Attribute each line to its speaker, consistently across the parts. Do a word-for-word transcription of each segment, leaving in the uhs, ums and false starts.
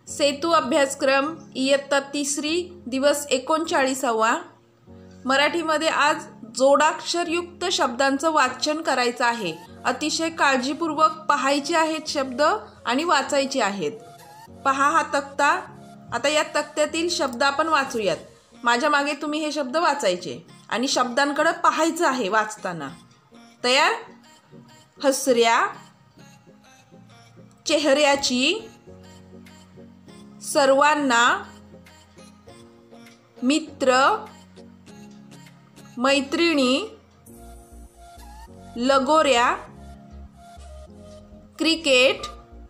Speaker 1: सेतू अभ्यासक्रम इयत्ता तिसरी दिवस एकोणचाळीसावा। मराठीमध्ये आज जोडाक्षरयुक्त शब्दांचं वाचन करायचं आहे। अतिशय काळजीपूर्वक पाहायचे आहेत शब्द आणि वाचायचे आहेत। पहा हा तक्ता। आता या तक्त्यातील शब्द आपण वाचूयात। माझ्या मागे तुम्ही हे शब्द वाचायचे आणि शब्दांकडे पाहायचं आहे वाचताना। तयार? हसऱ्या, चेहऱ्याची, सर्वांना, मित्र, मैत्रिणी, लगोऱ्या, क्रिकेट,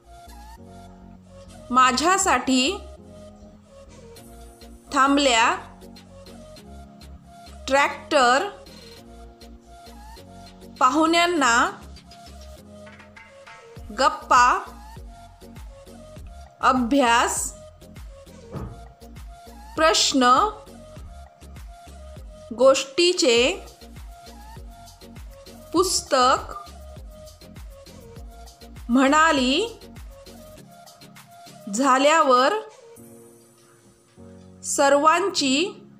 Speaker 1: माझ्यासाठी, थांबल्या, ट्रॅक्टर, पाहुण्यांना, गप्पा, अभ्यास, प्रश्न, गोष्टीचे, पुस्तक, म्हणाली, झाल्यावर, सर्वांची,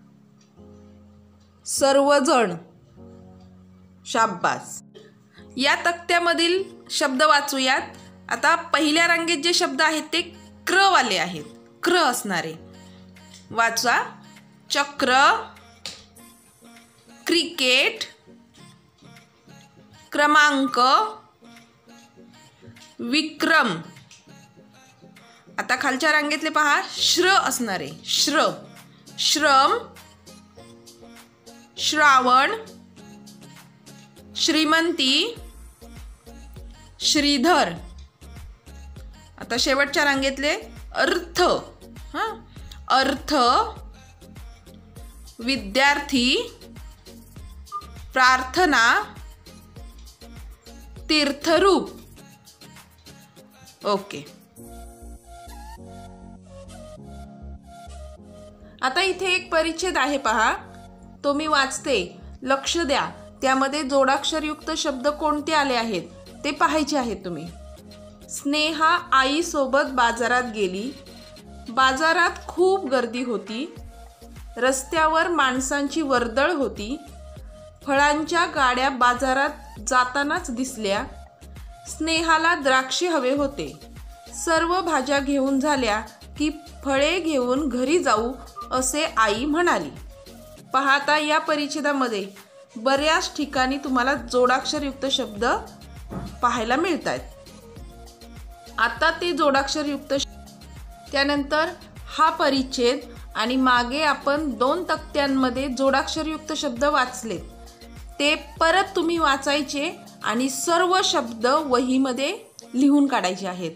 Speaker 1: सर्वजण। शाब्बास। या तक्त्यामधील शब्द वाचूयात। आता पहिल्या रांगेत जे शब्द आहेत ते क्र वाले आहेत, क्र असणारे वाचा। चक्र, क्रिकेट, क्रमांक, विक्रम। आता खालच्या रांगेतले पहा श्र असणारे, श्र, श्रम, श्रावण, श्रीमंती, श्रीधर। आता शेवटच्या रांगेतले अर्थ, हां, अर्थ, विद्यार्थी, प्रार्थना, तीर्थरूप। ओके। आता इथे एक परिच्छेद आहे पहा, तो मी वाचते, लक्ष द्या। त्यामध्ये जोडाक्षरयुक्त शब्द कोणते आले आहेत ते पाहायचे आहेत तुम्ही। स्नेहा आई सोबत बाजारात गेली। बाजारात खूप गर्दी होती। रस्त्यावर माणसांची वर्दळ होती। फळांच्या गाड्या बाजारात जातानाच दिसल्या। स्नेहाला द्राक्षे हवे होते। सर्व भाज्या घेऊन झाल्या की फळे घेऊन घरी जाऊ असे आई म्हणाली। पाहता या परिच्छेदामध्ये बऱ्याच ठिकाणी तुम्हाला जोडाक्षरयुक्त शब्द पाहायला मिळत आहेत। आता ते जोडाक्षरयुक्त, त्यानंतर हा परिच्छेद आणि मागे आपण दोन तक्त्यांमध्ये जोडाक्षरयुक्त शब्द वाचले ते परत तुम्ही वाचायचे आणि सर्व शब्द वहीमध्ये लिहून काढायचे आहेत।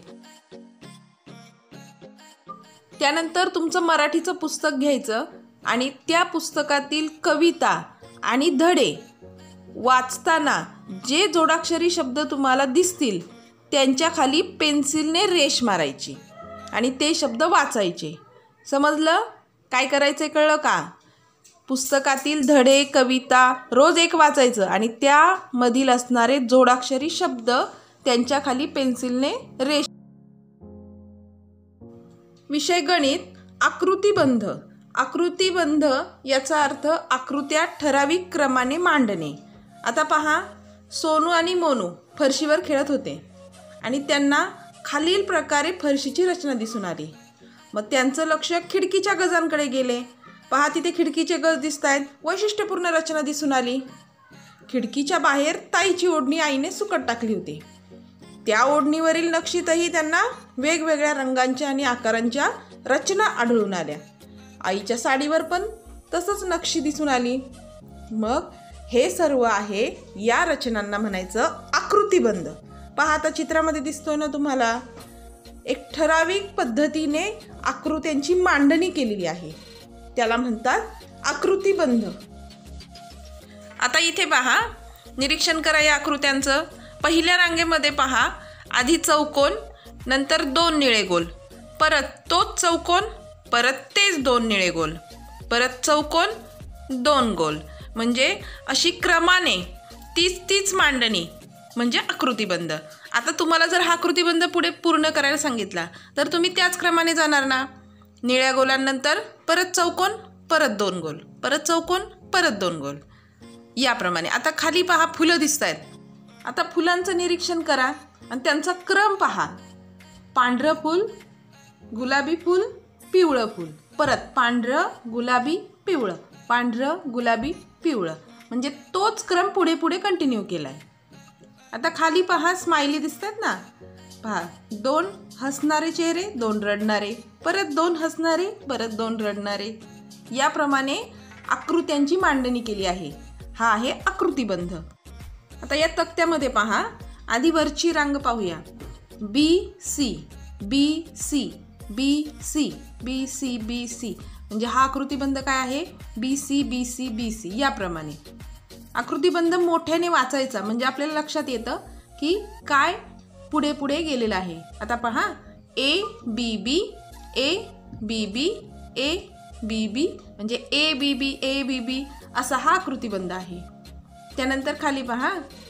Speaker 1: त्यानंतर तुमचं मराठीचं पुस्तक घ्यायचं आणि त्या पुस्तकातील कविता आणि धडे वाचताना जे जोडाक्षरी शब्द तुम्हाला दिसतील त्यांच्या खाली पेन्सिलने रेष मारायची आणि ते शब्द वाचायचे। समजलं? काय करायचं कळलं का? पुस्तकातील धडे, कविता रोज एक वाचायचं आणि त्यामधील असणारे जोडाक्षरी शब्द त्यांच्या खाली पेन्सिलने रेष। विषय गणित, आकृतिबंध। आकृतिबंध याचा अर्थ आकृत्या ठराविक क्रमाने मांडणे। आता पहा, सोनू आणि मोनू फरशीवर खेळत होते आणि त्यांना खालील प्रकारे फरशीची रचना दिसून आली। मग त्यांचं लक्ष खिडकीच्या गजांकडे गेले। पहा तिथे खिडकीचे गज दिसत आहेत, वैशिष्ट्यपूर्ण रचना दिसून आली। खिडकीच्या बाहेर ताईची ओढणी आईने सुकत टाकली होती। त्या ओढणीवरील नक्षीतही त्यांना वेगवेगळ्या रंगांच्या आणि आकारांच्या रचना आढळून आल्या। आईच्या साडीवर पण तसंच नक्षी दिसून आली। मग हे सर्व आहे, या रचनांना म्हणायचं आकृतिबंध। पहा आता चित्रामध्ये दिसतोय ना तुम्हाला, एक ठराविक पद्धतीने आकृत्यांची मांडणी केलेली आहे, त्याला म्हणतात आकृतिबंध। आता इथे पहा, निरीक्षण करा या आकृत्यांचं। पहिल्या रांगेमध्ये पहा, आधी चौकोन, नंतर दोन निळे गोल, परत तोच चौकोन, परत तेच दोन निळे गोल, परत चौकोन, दोन गोल। म्हणजे अशी क्रमाने तीच तीच मांडणी म्हणजे आकृतिबंध. आता तुम्हाला जर हा आकृतिबंध पुढे पूर्ण करायला सांगितला तर तुम्ही त्याच क्रमाने जाणार ना. निळ्या गोलांनंतर परत चौकोन, परत दोन गोल, परत चौकोन, परत दोन गोल, याप्रमाणे. आता खाली पहा फुलं दिसत आहेत. आता फुलांचं निरीक्षण करा आणि त्यांचा क्रम पहा. पांढरं फूल, गुलाबी फूल, पिवळं फूल, परत पांढरं, गुलाबी, पिवळं, पांढरं, गुलाबी, पिवळं, म्हणजे तोच क्रम पुढे पुढे कंटिन्यू केला आहे. आता खाली पहा स्माइली दिसतात ना. पहा दोन हसणारे चेहरे, दोन रडणारे, परत दोन हसणारे, परत दोन रडणारे, याप्रमाणे आकृत्यांची मांडणी केली आहे. हा आहे आकृतिबंध. आता या तक्त्यामध्ये पहा, आधी वरची रांग पाहूया. B C, B C, B C, B C, B C, म्हणजे हा आकृतिबंध काय आहे? B C, B C, B C, याप्रमाणे. आकृतिबंध मोठ्याने वाचायचा म्हणजे आपल्याला लक्षात येतं की काय पुढे पुढे गेलेलं आहे. आता पहा, A B B, A B B, A B बी, म्हणजे A B B, A B बी, असा हा आकृतिबंध आहे. त्यानंतर खाली पहा,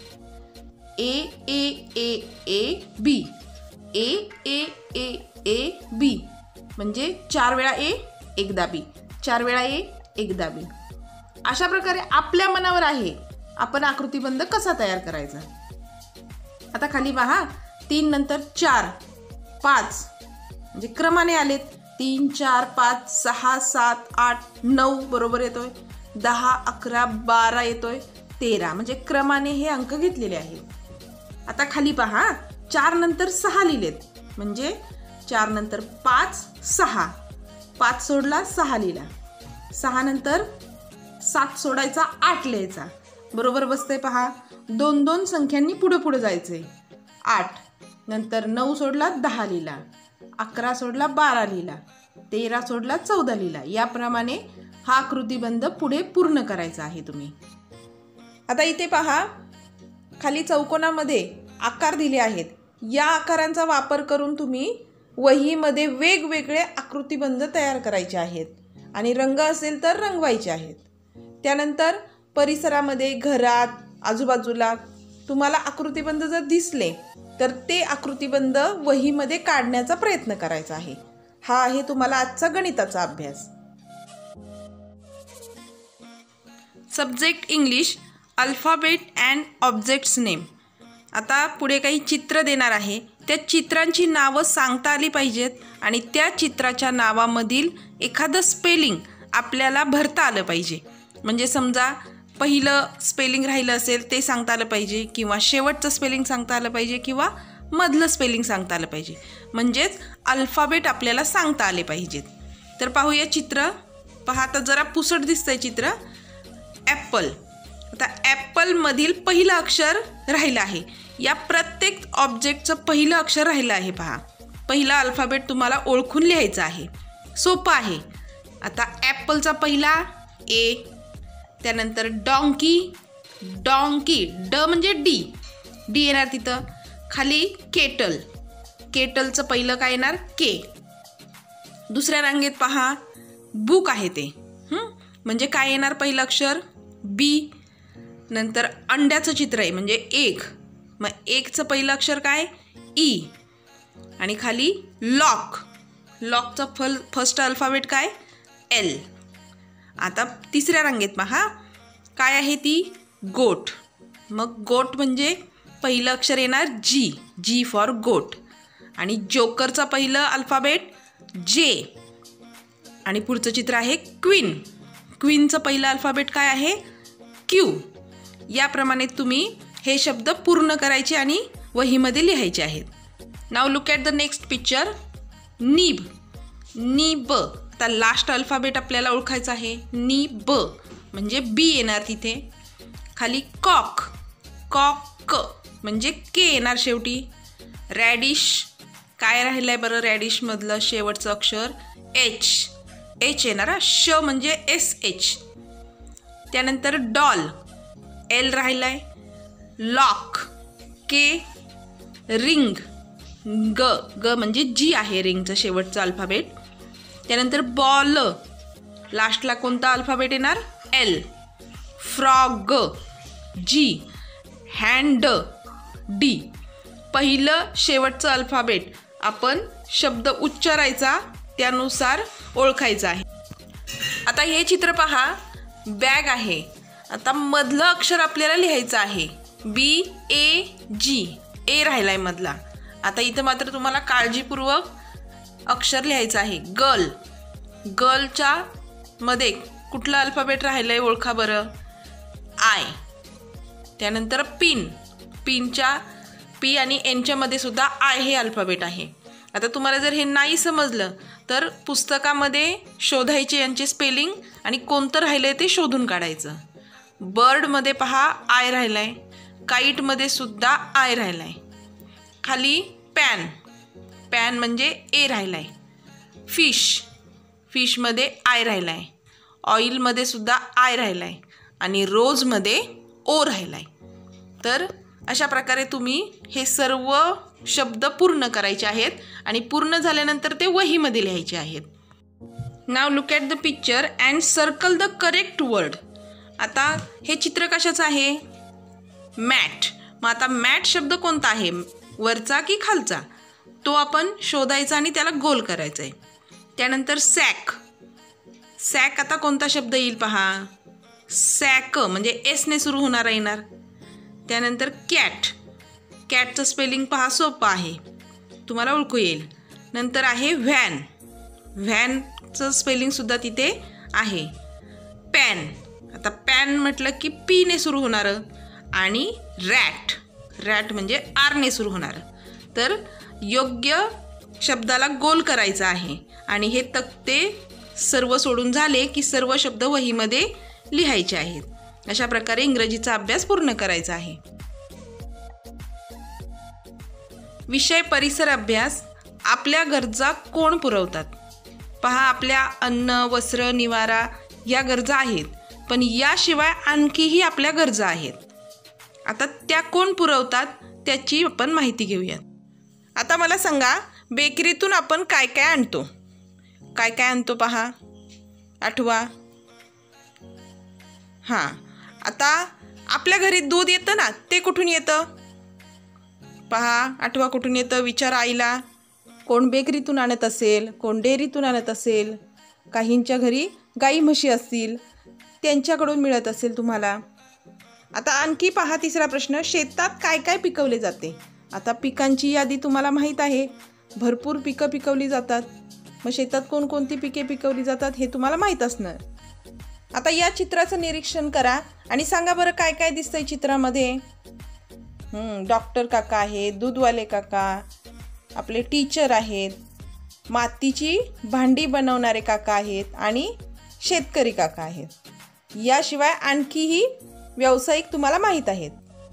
Speaker 1: ए ए ए A B, A A A A B, म्हणजे चार वेळा ए एकदा बी, चार वेळा ए एकदा बी. अशा प्रकारे आपल्या मनावर आहे आपण आकृतिबंध कसा तयार करायचा. आता खाली पहा, तीन नंतर चार, पाच, म्हणजे क्रमाने आलेत. तीन, चार, पाच, सहा, सात, आठ, नऊ बरोबर येतोय, दहा, अकरा, बारा येतोय, तेरा, म्हणजे क्रमाने हे अंक घेतलेले आहेत. आता खाली पहा, चार नंतर सहा लिहिलेत, म्हणजे चार नंतर पाच, सहा, पाच सोडला सहा लिहिला, सहा नंतर सात सोडायचा आठ लिहायचा, बरोबर बसतंय पहा. दोन दोन संख्यांनी पुढे पुढे जायचंय. आठ नंतर नऊ सोडला दहा लिहिला, अकरा सोडला बारा लिहिला, तेरा सोडला चौदा लिहिला, याप्रमाणे हा आकृतिबंध पुढे पूर्ण करायचा आहे तुम्ही. आता इथे पहा, खाली चौकोनामध्ये आकार दिले आहेत. या आकारांचा वापर करून तुम्ही वहीमध्ये वेगवेगळे आकृतिबंध तयार करायचे आहेत आणि रंग असेल तर रंगवायचे आहेत. त्यानंतर परिसरामध्ये, घरात, आजूबाजूला तुम्हाला आकृतिबंध जर दिसले तर ते आकृतिबंध वहीमध्ये काढण्याचा प्रयत्न करायचा आहे. हा आहे तुम्हाला आजचा गणिताचा अभ्यास. Subject English, alphabet and objects name. आता पुढे काही चित्र देणार आहे. त्या चित्रांची नावं सांगता आली पाहिजेत आणि त्या चित्राच्या नावामधील एखादं स्पेलिंग आपल्याला भरता आलं पाहिजे. म्हणजे समजा पहिलं स्पेलिंग राहिलं असेल ते सांगता आलं पाहिजे, किंवा शेवटचं स्पेलिंग सांगता आलं पाहिजे, किंवा मधलं स्पेलिंग सांगता आलं पाहिजे. म्हणजेच अल्फाबेट आपल्याला सांगता आले पाहिजेत. तर पाहूया चित्र. पहा, आता जरा पुसट दिसतंय चित्र. ॲपल. आता ॲपलमधील पहिलं अक्षर राहिलं आहे. या प्रत्येक ऑब्जेक्टचं पहिलं अक्षर राहिलं आहे. पहा, पहिला अल्फाबेट तुम्हाला ओळखून लिहायचा आहे. सोपं आहे. आता ॲपलचा पहिला ए, त्यानंतर डॉंकी, डॉंकी, ड म्हणजे डी, डी येणार तिथं. खाली केटल, केटलचं पहिलं काय येणार? के. दुसऱ्या रांगेत पहा, बुक आहे ते, म्हणजे काय येणार पहिलं अक्षर? बी. नंतर अंड्याचं चित्र आहे म्हणजे एक, मग एकचं पहिलं अक्षर काय? ई. आणि खाली लॉक, लॉकचा फल फर्स्ट अल्फाबेट काय? एल. आता तिसऱ्या रांगेत पहा, काय आहे ती? गोट. मग गोट म्हणजे पहिलं अक्षर येणार जी, जी फॉर गोट. आणि जोकरचा पहिलं अल्फाबेट जे. आणि पुढचं चित्र आहे क्वीन, क्वीनचं पहिलं अल्फाबेट काय आहे? क्यू. याप्रमाणे तुम्ही हे शब्द पूर्ण करायचे आणि वहीमध्ये लिहायचे आहेत. नाव look at the next picture. Nib, nib. आता लास्ट अल्फाबेट आपल्याला ओळखायचा आहे. नी ब म्हणजे बी येणार तिथे. खाली कॉक, कॉक म्हणजे के येणार शेवटी. रॅडिश, काय राहिलं आहे बरं रॅडिशमधलं शेवटचं अक्षर? एच, एच येणार. श म्हणजे एस एच. त्यानंतर डॉल, एल राहिला आहे. लॉक, के. रिंग, ग, ग म्हणजे जी आहे रिंगचं शेवटचं अल्फाबेट. त्यानंतर बॉल, लास्टला कोणता अल्फाबेट येणार? L. Frog, G. Hand, D. पहिलं शेवटचं अल्फाबेट आपण शब्द उच्चारायचा त्यानुसार ओळखायचा आहे. आता हे चित्र पहा, बॅग आहे. आता मधलं अक्षर आपल्याला लिहायचं आहे. बी ए जी. ए राहिलाय मधला. आता इथं मात्र तुम्हाला काळजीपूर्वक अक्षर लिहायचं आहे. गर्ल. गर्लच्या मध्ये कुठलं अल्फाबेट राहिलंय ओळखा बरं. आय. त्यानंतर पिन. पिनच्या पी आणि एनच्या मध्ये सुद्धा आय हे अल्फाबेट आहे. आता तुम्हाला जर हे नाही समजलं तर पुस्तकामध्ये शोधायचे यांचे स्पेलिंग आणि कोणतं राहिलंय ते शोधून काढायचं. बर्डमध्ये पहा आय राहिलाय. काईटमध्ये सुद्धा आय राहिलाय. खाली पॅन. पॅन म्हणजे ए राहिलाय. फिश. फिशमध्ये आय राहिलाय. ऑइलमध्ये सुद्धा आय राहिलाय आणि रोजमध्ये ओ राहिलाय. तर अशा प्रकारे तुम्ही हे सर्व शब्द पूर्ण करायचे आहेत आणि पूर्ण झाल्यानंतर ते वहीमध्ये लिहायचे आहेत. नाव look at the picture and circle the correct word. आता हे चित्र कशाचं आहे. मॅट. मग आता मॅट शब्द कोणता आहे, वरचा की खालचा, तो आपण शोधायचा आणि त्याला गोल करायचा आहे. त्यानंतर सॅक. सॅक आता कोणता शब्द येईल पहा. सॅक म्हणजे एसने सुरू होणारा येणार. त्यानंतर कॅट. कॅटचं स्पेलिंग पहा सोपं आहे, तुम्हाला ओळखू येईल. नंतर आहे व्हॅन. व्हॅनचं स्पेलिंगसुद्धा तिथे आहे. पॅन. आता पॅन म्हटलं की पीने सुरू होणारं. आणि रॅट. रॅट म्हणजे आरने सुरू होणारं. तर योग्य शब्दाला गोल करायचं आहे आणि हे तक्ते सर्व सोडून झाले की सर्व शब्द वहीमध्ये लिहायचे आहेत. अशा प्रकारे इंग्रजीचा अभ्यास पूर्ण करायचा आहे. विषय परिसर अभ्यास. आपल्या गरजा कोण पुरवतात. पहा, आपल्या अन्न, वस्त्र, निवारा या गरजा आहेत, पण याशिवाय आणखीही आपल्या गरजा आहेत. आता त्या कोण पुरवतात त्याची आपण माहिती घेऊयात. आता मला सांगा, बेकरीतून आपण काय काय आणतो. काय काय आणतो पहा, आठवा. हां, आता आपल्या घरी दूध येतं ना, ते कुठून येतं पहा, आठवा. कुठून येतं विचार आईला. कोण बेकरीतून आणत असेल, कोण डेअरीतून आणत असेल, काहींच्या घरी गाई म्हशी असतील त्यांच्याकडून मिळत असेल तुम्हाला. आता आणखी पहा तिसरा प्रश्न, शेतात काय काय पिकवले जाते. आता पिकांची यादी तुम्हाला माहीत आहे, भरपूर पिकं पिकवली जातात. मग शेतात कोणकोणती पिके पिकवली जातात हे तुम्हाला माहीत असणार. आता या चित्राचं निरीक्षण करा आणि सांगा बरं काय काय दिसतंय चित्रामध्ये. डॉक्टर काका आहेत, दूधवाले काका, आपले टीचर आहेत, मातीची भांडी बनवणारे काका आहेत आणि शेतकरी काका आहेत. याशिवाय आणखीही व्यावसायिक तुम्हाला माहीत आहेत.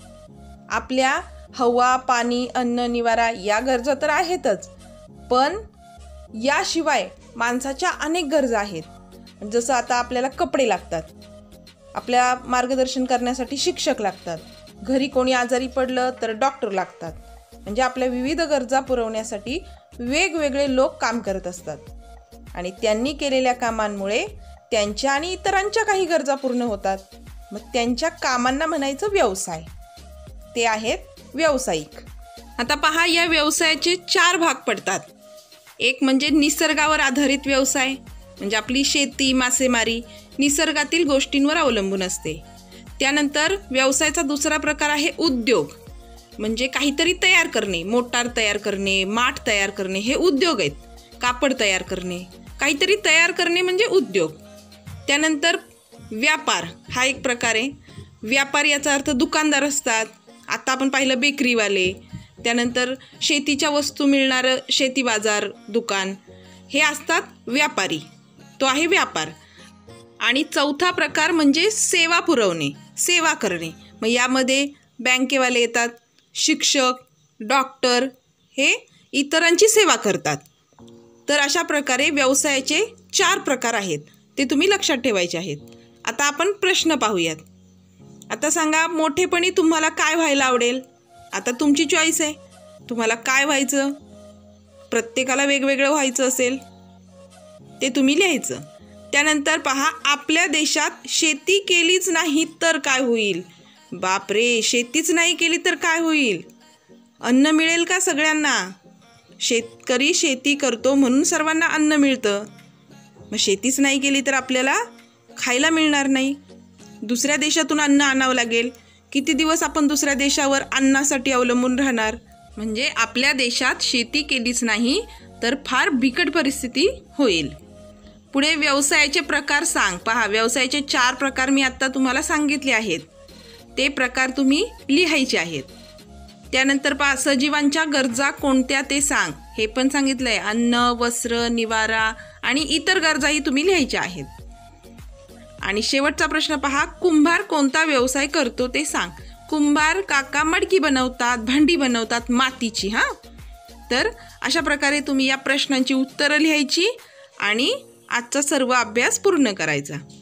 Speaker 1: आपल्या हवा, पाणी, अन्न, निवारा या गरजा तर आहेतच, पण याशिवाय माणसाच्या अनेक गरजा आहेत. जसं आता आपल्याला कपडे लागतात, आपल्या मार्गदर्शन करण्यासाठी शिक्षक लागतात, घरी कोणी आजारी पडलं तर डॉक्टर लागतात. म्हणजे आपल्या विविध गरजा पुरवण्यासाठी वेगवेगळे लोक काम करत असतात आणि त्यांनी केलेल्या कामांमुळे त्यांच्या आणि इतरांच्या काही गरजा पूर्ण होतात. मग त्यांच्या कामांना म्हणायचं व्यवसाय. ते आहेत व्यावसायिक. आता पहा, या व्यवसायाचे चार भाग पडतात. एक म्हणजे निसर्गावर आधारित व्यवसाय, म्हणजे आपली शेती, मासेमारी निसर्गातील गोष्टींवर अवलंबून असते. त्यानंतर व्यवसायाचा दुसरा प्रकार आहे उद्योग, म्हणजे काहीतरी तयार करणे, मोटार तयार करणे, माठ तयार करणे हे उद्योग आहेत. कापड तयार करणे, काहीतरी तयार करणे म्हणजे उद्योग. त्यानंतर व्यापार हा एक प्रकार आहे. व्यापार याचा अर्थ दुकानदार असतात. आता आपण पाहिलं बेकरीवाले. त्यानंतर शेतीच्या वस्तू मिळणारं शेती बाजार दुकान हे असतात व्यापारी, तो आहे व्यापार. आणि चौथा प्रकार म्हणजे सेवा पुरवणे, सेवा करणे. मग यामध्ये बँकेवाले येतात, शिक्षक, डॉक्टर हे इतरांची सेवा करतात. तर अशा प्रकारे व्यवसायाचे चार प्रकार आहेत, ते तुम्ही लक्षात ठेवायचे आहेत. आता आपण प्रश्न पाहूयात. आता सांगा, मोठेपणी तुम्हाला काय व्हायला आवडेल. आता तुमची चॉईस आहे, तुम्हाला काय व्हायचं. प्रत्येकाला वेगवेगळं व्हायचं असेल ते तुम्ही लिहायचं. त्यानंतर पहा, आपल्या देशात शेती केलीच नाही तर काय होईल. बापरे, शेतीच नाही केली तर काय होईल. अन्न मिळेल का सगळ्यांना? शेतकरी शेती करतो म्हणून सर्वांना अन्न मिळतं. मग शेतीच नाही केली तर आपल्याला खायला मिळणार नाही. दुसऱ्या देशातून अन्न आणावं लागेल. किती दिवस आपण दुसऱ्या देशावर अन्नासाठी अवलंबून राहणार? म्हणजे आपल्या देशात शेती केलीच नाही तर फार बिकट परिस्थिती होईल. पुढे व्यवसायाचे प्रकार सांग. पहा, व्यवसायाचे चार प्रकार मी आत्ता तुम्हाला सांगितले आहेत. ते प्रकार तुम्ही लिहायचे आहेत. त्यानंतर पहा, सजीवांच्या गरजा कोणत्या ते सांग. हे पण सांगितलंय. अन्न, वस्त्र, निवारा आणि इतर गरजाही तुम्ही लिहायच्या आहेत. आणि शेवटचा प्रश्न पहा, कुंभार कोणता व्यवसाय करतो ते सांग. कुंभार काका मडकी बनवतात, भांडी बनवतात मातीची. हां, तर अशा प्रकारे तुम्ही या प्रश्नांची उत्तरं लिहायची आणि आजचा सर्व अभ्यास पूर्ण करायचा.